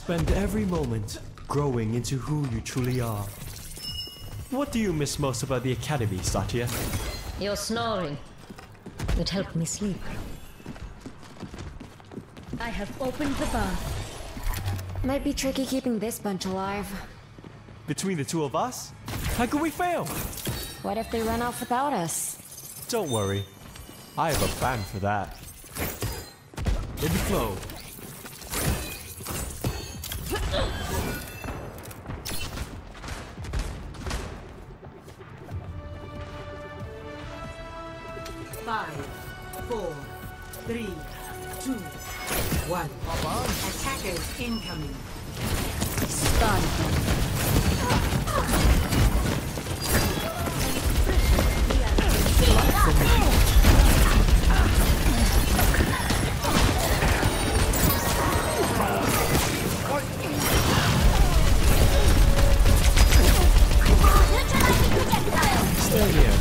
Spend every moment growing into who you truly are. What do you miss most about the academy, Satya? Your snoring. It helped me sleep. I have opened the bar. Might be tricky keeping this bunch alive. Between the two of us? How could we fail? What if they run off without us? Don't worry. I have a plan for that. In the flow. Five, 4, 3, 2, 1. Attackers incoming. Stun. Stay here.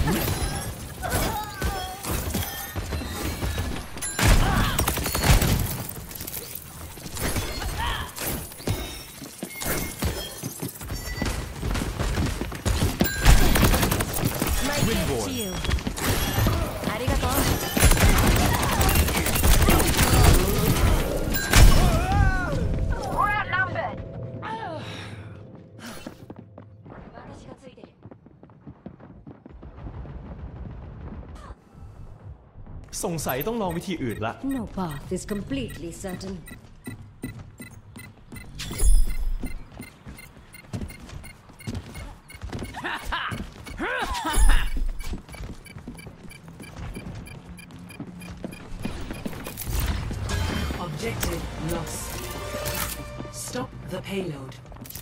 No path is completely certain. Objective lost. Stop the payload.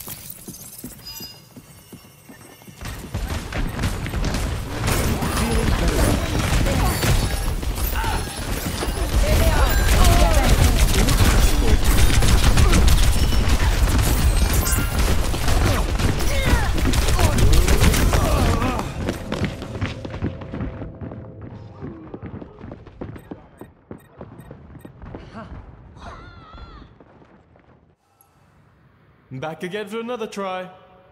Back again for another try.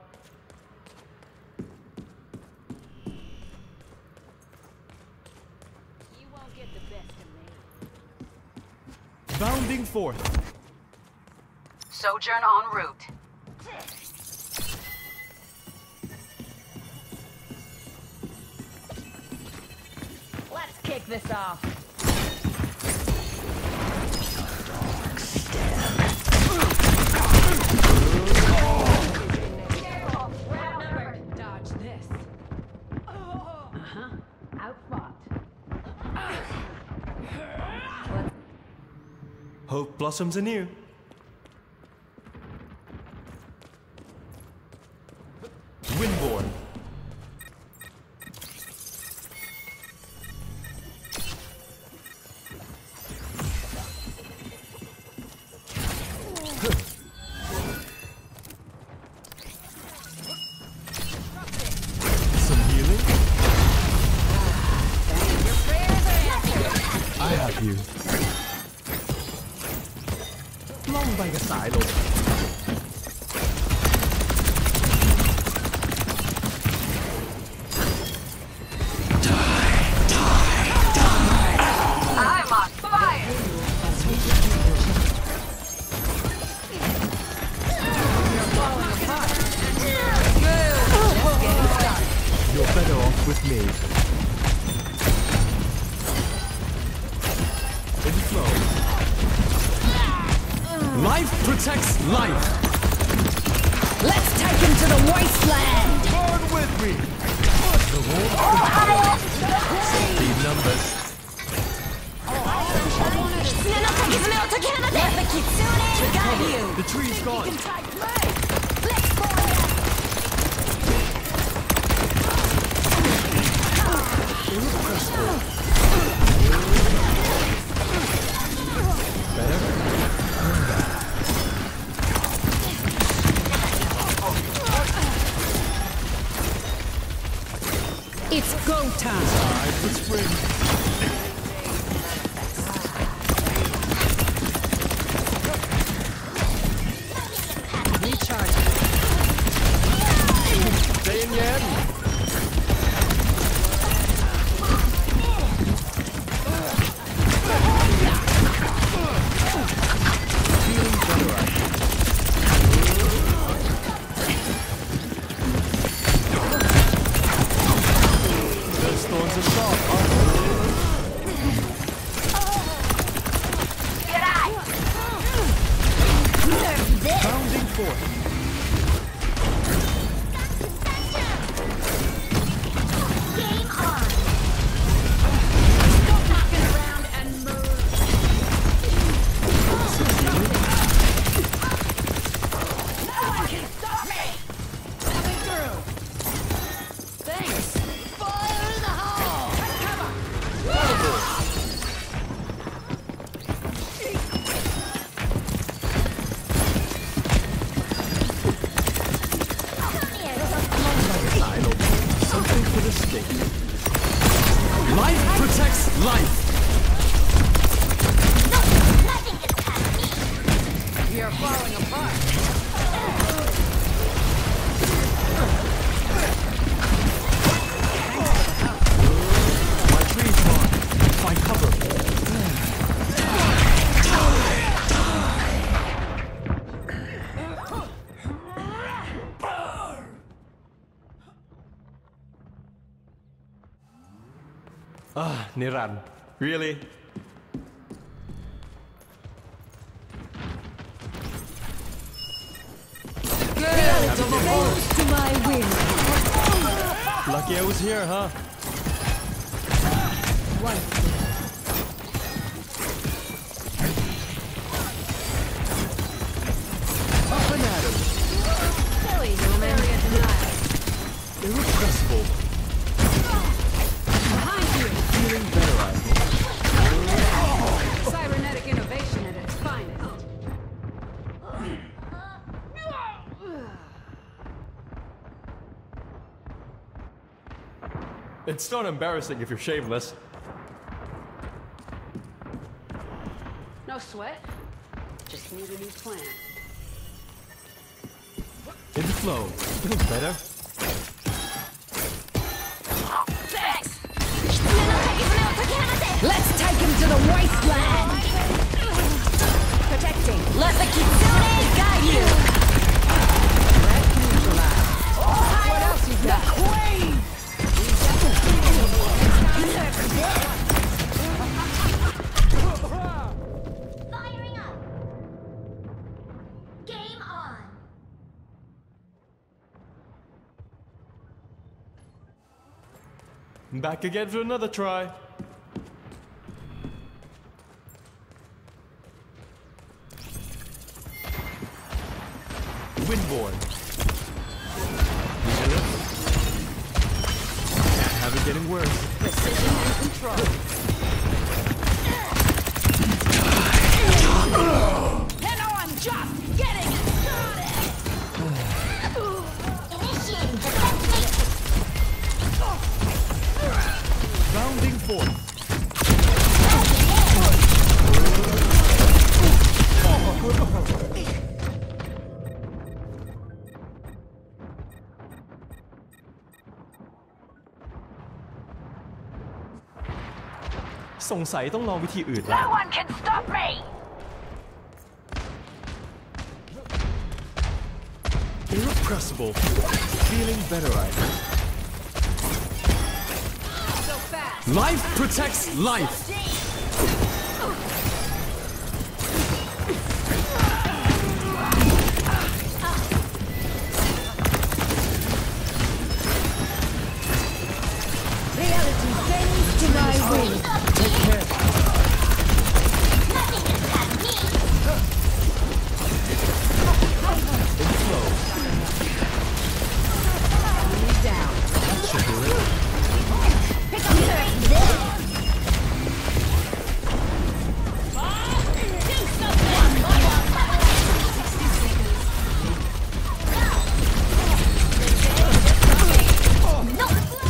You won't get the best of me. Bounding forth. Sojourn en route. Let's kick this off. Dodge this. Outfought. Hope blossoms anew. Windborn. Some healing? I have you. ล่องไปกับสายลม I'm on fire! You're better off with me. In the flow. Life protects life. Let's take him to the wasteland! Burn with me. The whole Save numbers. The tree's gone. Better? It's go time! Time for spring. forth. Game on! Stop knocking around and move. No one can stop me! Coming through. Thanks. Fire in the hole! Cover! Something for the stake. Life protects life. Nothing gets past me! You're falling apart. My tree's gone. Find cover. Niran. Really? To my wing. Lucky I was here, huh? Up and at 'em. Silly, area denied. Irrepressible. Behind you. Feeling better, I hope. Cybernetic innovation at its finest. It's not embarrassing if you're shameless. No sweat. Just need a new plan. In the flow. Feels better. Let's take him to the wasteland! Protecting. Let the Kitsune guide you! Threat neutralized. What else you got? The Queen! Firing up! Game on! Back again for another try. Windborn. Can't have it getting worse. Precision and control. And I'm just getting started! Initiating defense matrix! Rounding forth.สงสัยต้องลองวิธีอื่นแล้ว No one can stop me! Irrepressible. Feeling better, I hope. So fast! Life protects life. Reality bends to my will. Take care. Nothing gets past me! In flow. Knee down. That should do it. Pick up this! Do something! No!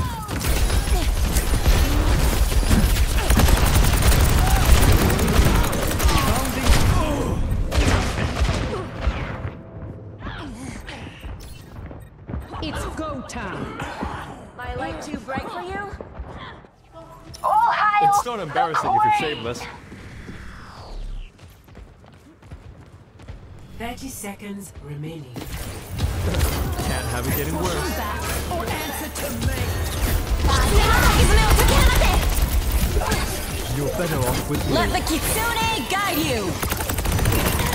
It's go time. My light too bright for you? All hail! It's not embarrassing if you're shameless. 30 seconds remaining. Can't have it getting worse. Or answer to me. You're better off with me. Let the Kitsune guide you.